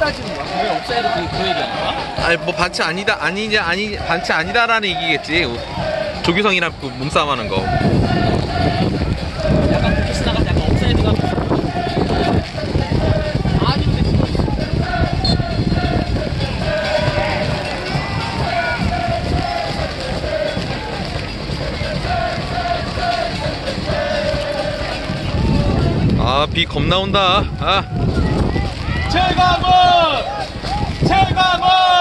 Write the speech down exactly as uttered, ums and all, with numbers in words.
따지는 거야? 왜 옵사이드 그, 그 얘기하는 거야? 아니 뭐 반칙 아니다 아니냐 아니 반칙 아니다라는 얘기겠지. 조규성이랑 그 몸싸움하는 거. 약간 그렇게 지나가서 약간 옵사이드가 아닌데 그거 있어. 아, 비 겁나 온다. 아. 최강원! 최강원!